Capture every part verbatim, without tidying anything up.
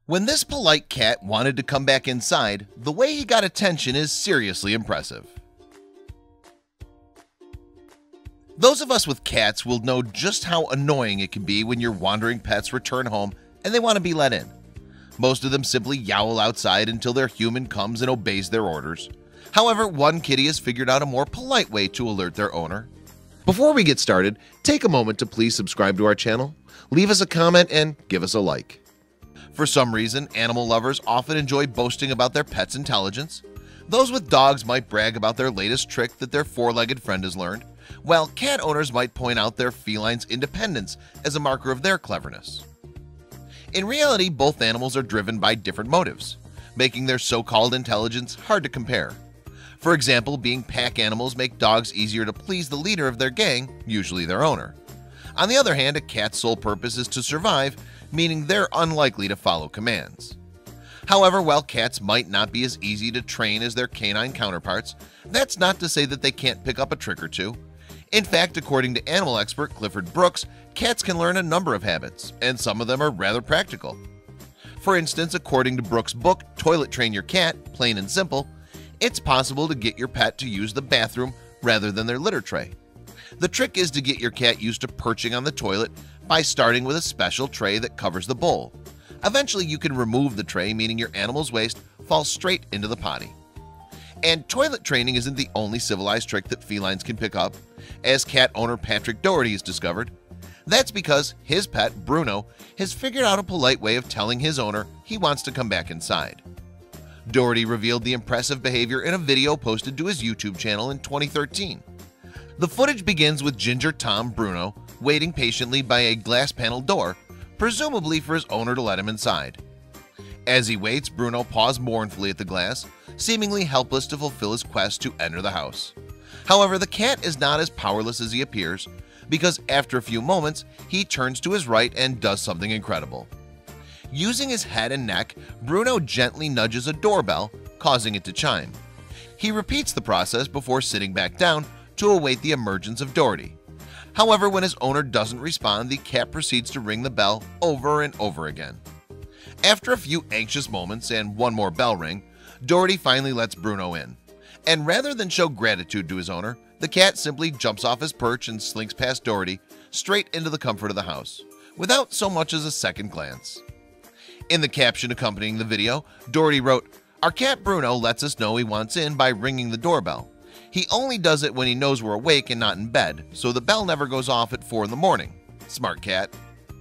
When this polite cat wanted to come back inside, the way he got attention is seriously impressive. Those of us with cats will know just how annoying it can be when your wandering pets return home and they want to be let in. Most of them simply yowl outside until their human comes and obeys their orders. However, one kitty has figured out a more polite way to alert their owner. Before we get started, take a moment to please subscribe to our channel, leave us a comment, and give us a like. For some reason, animal lovers often enjoy boasting about their pet's intelligence. Those with dogs might brag about their latest trick that their four-legged friend has learned, while cat owners might point out their feline's independence as a marker of their cleverness. In reality, both animals are driven by different motives, making their so-called intelligence hard to compare. For example, being pack animals make dogs easier to please the leader of their gang, usually their owner. On the other hand, a cat's sole purpose is to survive, meaning they're unlikely to follow commands. However, while cats might not be as easy to train as their canine counterparts, that's not to say that they can't pick up a trick or two. In fact, according to animal expert Clifford Brooks, cats can learn a number of habits, and some of them are rather practical. For instance, according to Brooks' book, Toilet Train Your Cat, Plain and Simple, it's possible to get your pet to use the bathroom rather than their litter tray. The trick is to get your cat used to perching on the toilet by starting with a special tray that covers the bowl. Eventually, you can remove the tray, meaning your animal's waste falls straight into the potty. And toilet training isn't the only civilized trick that felines can pick up, as cat owner Patrick Dougherty has discovered. That's because his pet, Bruno, has figured out a polite way of telling his owner he wants to come back inside. Dougherty revealed the impressive behavior in a video posted to his YouTube channel in twenty thirteen. The footage begins with Ginger Tom Bruno waiting patiently by a glass panel door, presumably for his owner to let him inside. As he waits, Bruno paws mournfully at the glass, seemingly helpless to fulfill his quest to enter the house. However, the cat is not as powerless as he appears, because after a few moments, he turns to his right and does something incredible. Using his head and neck, Bruno gently nudges a doorbell, causing it to chime. He repeats the process before sitting back down to await the emergence of Dougherty. However, when his owner doesn't respond, the cat proceeds to ring the bell over and over again. After a few anxious moments and one more bell ring, Dougherty finally lets Bruno in. And rather than show gratitude to his owner, the cat simply jumps off his perch and slinks past Dougherty straight into the comfort of the house, without so much as a second glance. In the caption accompanying the video, Dougherty wrote, "Our cat Bruno lets us know he wants in by ringing the doorbell. He only does it when he knows we're awake and not in bed, so the bell never goes off at four in the morning. Smart cat."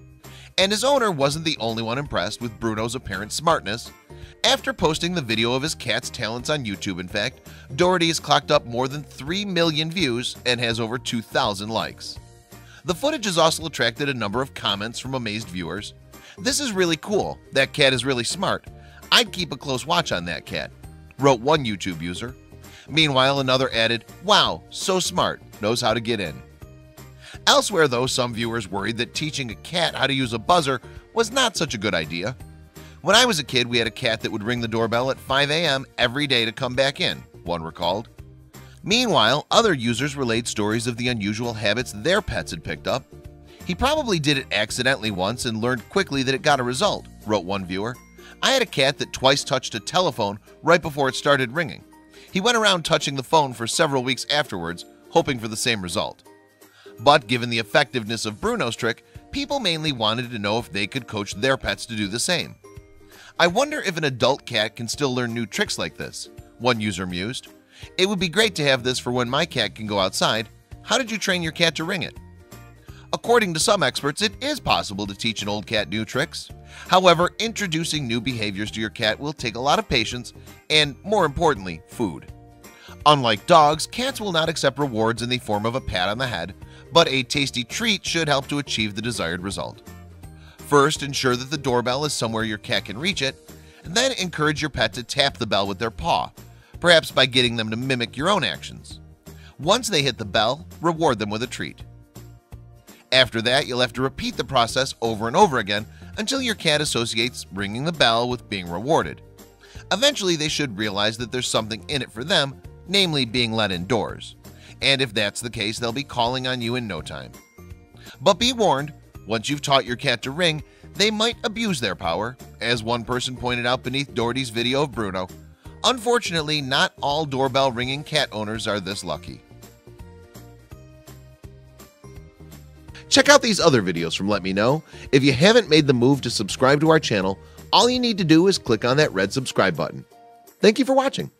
And his owner wasn't the only one impressed with Bruno's apparent smartness. After posting the video of his cat's talents on YouTube, in fact, Dougherty has clocked up more than three million views and has over two thousand likes. The footage has also attracted a number of comments from amazed viewers. "This is really cool. That cat is really smart. I'd keep a close watch on that cat," wrote one YouTube user. Meanwhile, another added, "Wow, so smart, knows how to get in." Elsewhere, though, some viewers worried that teaching a cat how to use a buzzer was not such a good idea. "When I was a kid, we had a cat that would ring the doorbell at five A M every day to come back in," one recalled. Meanwhile, other users relayed stories of the unusual habits their pets had picked up. "He probably did it accidentally once and learned quickly that it got a result," wrote one viewer. "I had a cat that twice touched a telephone right before it started ringing. He went around touching the phone for several weeks afterwards, hoping for the same result." But given the effectiveness of Bruno's trick, people mainly wanted to know if they could coach their pets to do the same. "I wonder if an adult cat can still learn new tricks like this," one user mused. "It would be great to have this for when my cat can go outside. How did you train your cat to ring it?" According to some experts, it is possible to teach an old cat new tricks. However, introducing new behaviors to your cat will take a lot of patience and, more importantly, food. Unlike dogs, cats will not accept rewards in the form of a pat on the head, but a tasty treat should help to achieve the desired result. First, ensure that the doorbell is somewhere your cat can reach it, and then encourage your pet to tap the bell with their paw, perhaps by getting them to mimic your own actions. Once they hit the bell, reward them with a treat. After that, you'll have to repeat the process over and over again until your cat associates ringing the bell with being rewarded. Eventually, they should realize that there's something in it for them, namely being let indoors. And if that's the case, they'll be calling on you in no time. But be warned, once you've taught your cat to ring, they might abuse their power, as one person pointed out beneath Dougherty's video of Bruno. Unfortunately, not all doorbell ringing cat owners are this lucky. Check out these other videos from Let Me Know. If you haven't made the move to subscribe to our channel, all you need to do is click on that red subscribe button. Thank you for watching.